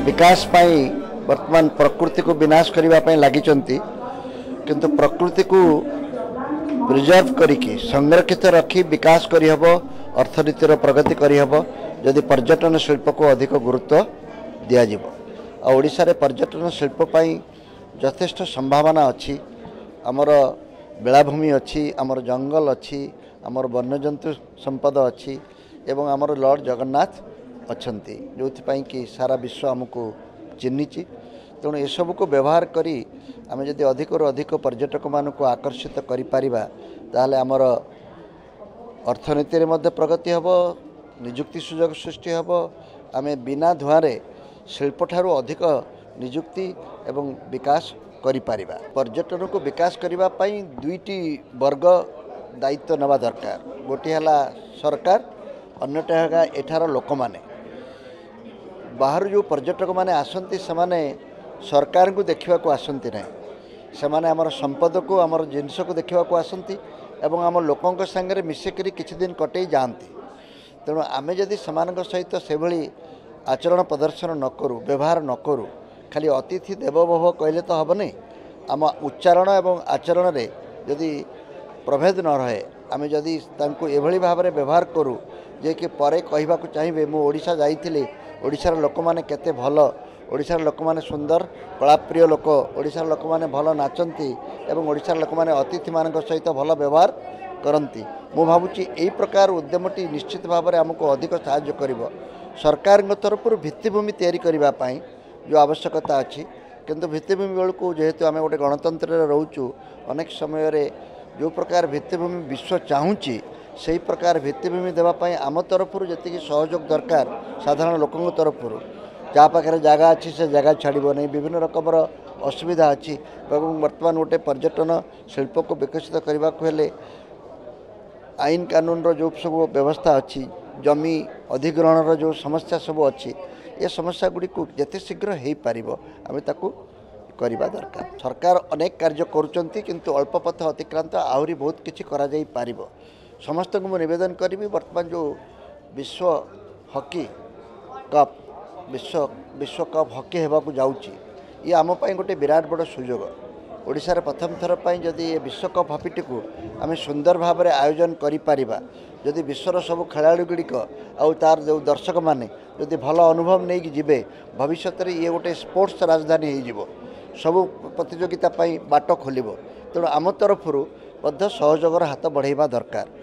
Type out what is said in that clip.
विकास पाई वर्तमान प्रकृति को विनाश करने लगी किंतु प्रकृति को प्रिजर्व करिकी संरक्षित रखी विकास करहब अर्थनीतिर प्रगति करहब जदि पर्यटन शिल्प को अधिक गुरुत्व दिज्व। ओडिशा रे पर्यटन शिल्प पाई यथेष्ट संभावना अच्छी। आमर बेलाभूमि अच्छी, आमर जंगल अच्छी, आमर वन्यजंतु संपद अच्छी एवं आमर लॉर्ड जगन्नाथ अच्छंती जो कि सारा विश्व आमको चिन्हिची। तेणु एसबू को व्यवहार करी आम जदि अधिक अधिक पर्यटक मानक आकर्षित करिपारिबा ताहले आमर अर्थनीति रे मध्य प्रगति हब, निजुक्ति सुजोग सृष्टि हब। आमे बिना धुआरे शिल्प ठारू अधिक निजुक्ति एवं विकास करिपारिबा। पर्यटन को विकास करिबा पई दुईटी वर्ग दायित्व नवा दरकार। गोटे हला सरकार, अन्यटा है एठार लोक माने। बाहर जो पर्यटक माने आसंती समाने सरकार को देखा आसंती ना, सेमाने आमर संपद को आमर जिनस को देखा आसंती एवं आम लोकों संगे मिसिक किछि दिन कटे जाती। तेणु आमे जदि समान सहित से भली आचरण प्रदर्शन न करूँ, व्यवहार न करूँ, खाली अतिथि देवो भव कहले तो हेनी। आम उच्चारण एवं आचरण रे जदि प्रभेद न रहे, आमे जदि तांको एभली भाव में व्यवहार करूँ जे कि परे कहवा चाहिए मु ओडिशा जाइथिली, ओडिशार लोक माने केते भल, ओडिशार लोक माने सुंदर कलाप्रिय लोक, ओडिशार लोक माने भल नाचंती एवं ओडिशार लोक माने अतिथि मानक सहित भल व्यवहार करती। मु भावुची एई प्रकार उद्यमटी निश्चित भाव में आमको अधिक साहाय्य करिवो। सरकार तरफ भित्तिभूमि तैयारी करबा पई जो आवश्यकता अच्छी, किंतु भित्तिभूमि बेलू जेहेतु आम गोटे गणतंत्र रोचु, अनेक समय रे जो प्रकार भित्तिभूमि विश्व चाहूँगी से प्रकार भित्तिभूमि देवाई आम तरफ जी सहयोग दरकार साधारण लोकों तरफ जहाँ पाखे जगह अच्छी से जगह छाड़ब नहीं। विभिन्न रकम असुविधा अच्छी एवं वर्तमान गोटे पर्यटन शिल्प को विकसित करने को हेले आईन कानून रो जो सब व्यवस्था अच्छी, जमी अधिग्रहण रो जो समस्या सब अच्छी, ये समस्या गुड़ी को जिते शीघ्र हो पार आम ताकू करवा दरकार। सरकार अनेक कार्य करुँच किंतु अल्प पथ अतिक्रांत आहरी बहुत किसी करा जाई पारिबो। समस्त को निवेदन करी वर्तमान जो विश्व हॉकी कप विश्व कप हॉकी होगा जाऊँगी, ये आम गोटे विराट बड़ सुजोग। ओडिशा रे प्रथम थर पर जदि ये विश्वकप हॉकी को आम सुंदर भाव में आयोजन करिपारिबा, जदि विश्वर सब खेलाड़ी गुड़िक आउ तार जो दर्शक माने जदि भल अनुभव नहीं जिबे, भविष्य में ये गोटे स्पोर्ट्स राजधानी हो सबु प्रतियोगिता बाट खोल। तेणु आम तरफ सहयोगर हाथ बढ़ाइबा दरकार।